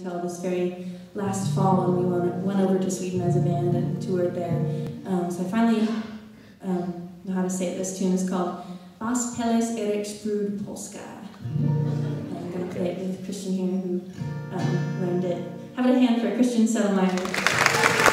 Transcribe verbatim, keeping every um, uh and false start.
until this very last fall when we went, went over to Sweden as a band and toured there. Um, so I finally um, know how to say it. This tune is called Was Pelles Eriksbrud Polska. I'm going to play it with Christian here who um, learned it. Have it a hand for Christian Settlemyer.